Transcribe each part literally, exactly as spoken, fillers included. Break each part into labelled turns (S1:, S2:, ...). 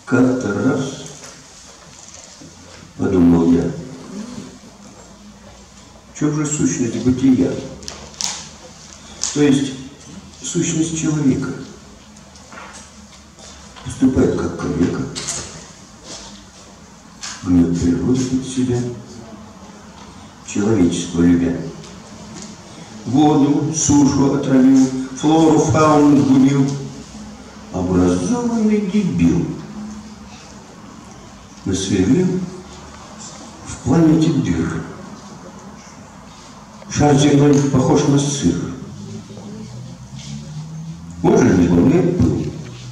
S1: Как-то раз подумал я, в чем же сущность бытия? То есть сущность человека поступает как калека, гнет природу под себя, человечество любя. Воду, сушу отравил, флору, фауну сгубил. Образованный дебил насверлил в планете дыр. Шар земной похож на сыр. Он же не сбавляет пыл.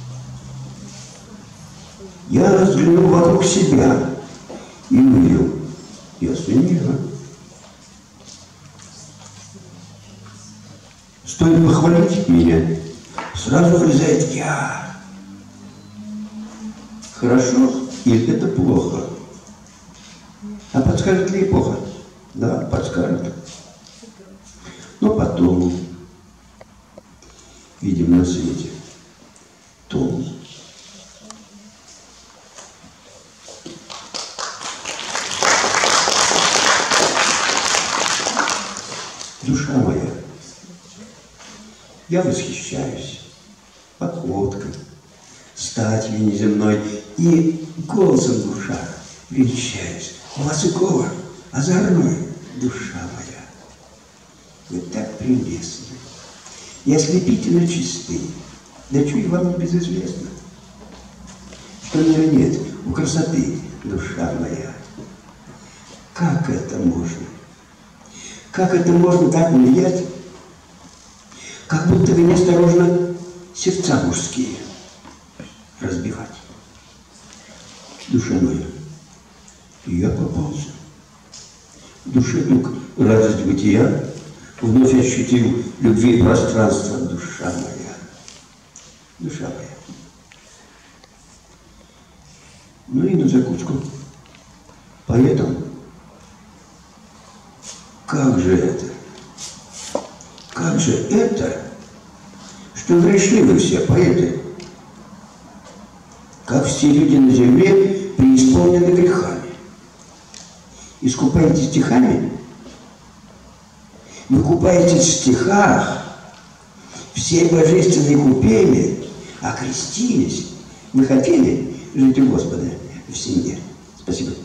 S1: Я разглянул вокруг себя и увидел ясное небо. Стоит похвалить меня, сразу вылезает я. Хорошо или это плохо? А подскажет ли эпоха? Да, подскажет. Но потом видим на свете том. Душа моя, я восхищаюсь походкой, статью неземной и голосом в ушах величаюсь. Васыкова, озорной, душа моя, вы так прелестны и ослепительно чисты, да чуть вам не безызвестно, что мира нет у красоты, душа моя. Как это можно? Как это можно так влиять, как будто вы неосторожно сердца мужские разбивать? Душа моя, я попался. В душе вдруг радость бытия, вновь ощутил любви и пространство. Душа моя, душа моя. Ну и на закуску поэтому. Как же это? Как же это, что грешны вы все поэты, как все люди на земле преисполнены грехами. Искупаетесь стихами? Вы купаетесь в стихах, все божественные купели, окрестились. Вы хотели жить у Господа в семье? Спасибо.